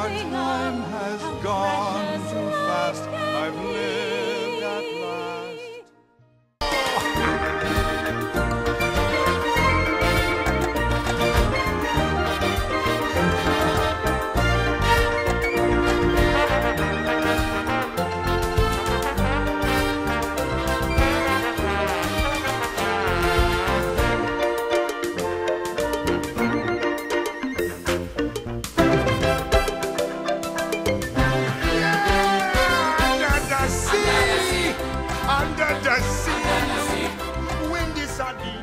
singer. time has How gone precious too life fast. can I've be. lived at last. Under the sea, when the sardine.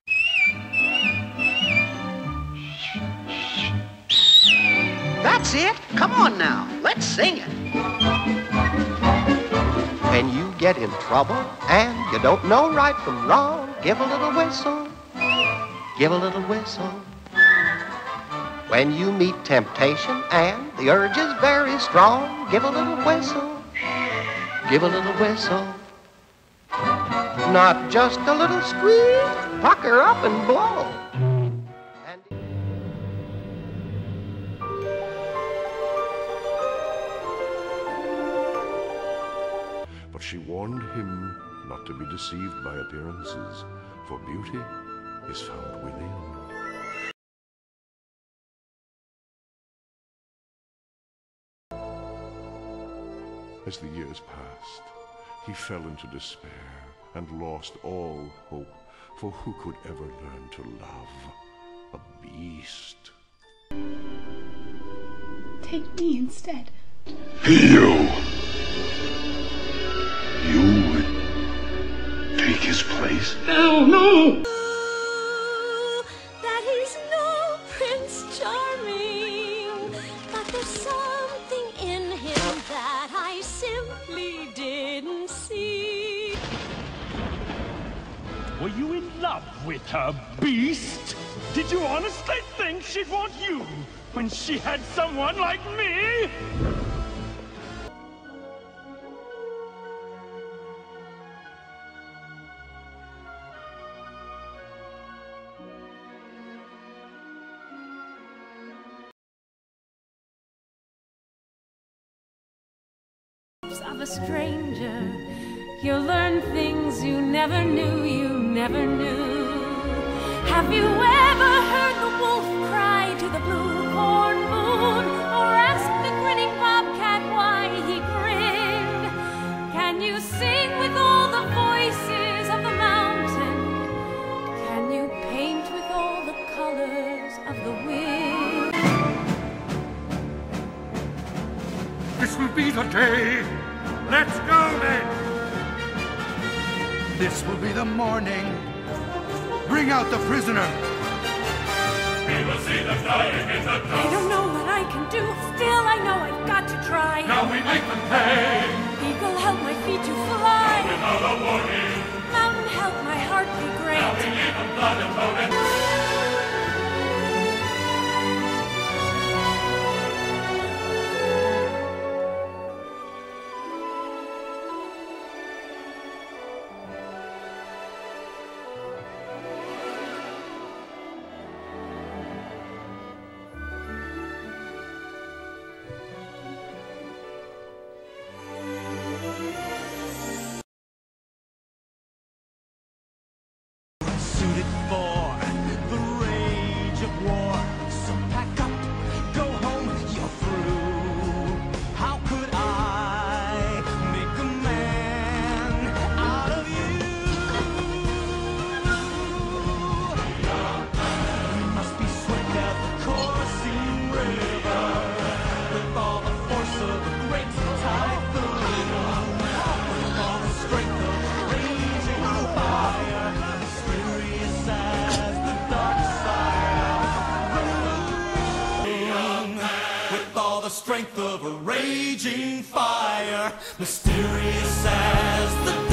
That's it. Come on now. Let's sing it. When you get in trouble and you don't know right from wrong, give a little whistle. Give a little whistle. When you meet temptation and the urge is very strong, give a little whistle. Give a little whistle. Not just a little squeeze, pucker up and blow. And But she warned him not to be deceived by appearances, for beauty is found within. As the years passed, he fell into despair and lost all hope, for who could ever learn to love a beast? Take me instead. You would take his place? No, no! That he's no Prince Charming, but there's something in him that I simply didn't see. Were you in love with her, beast? Did you honestly think she'd want you when she had someone like me? Of a stranger, you'll learn things you never knew, Have you ever heard the wolf cry to the blue corn moon, or ask the grinning bobcat why he grinned? Can you sing with all the voices of the mountain? Can you paint with all the colors of the wind? This will be the day. Let's go, then! This will be the morning. Bring out the prisoner. We will see the giant in the I don't know what I can do, still I know I've got to try. Now we make them pay. Eagle, help my feet to fly. Without a warning. Mountain, help my heart be great. Now we leave them blood and bone. Suited for the rage of war. So pack up, go home, you're through. How could I make a man out of you? We must be swift as the coursing river, with all the force of a great typhoon, with all the strength of raging fire. Mysterious as the dark side of the moon, with all the strength of a raging fire. Mysterious as the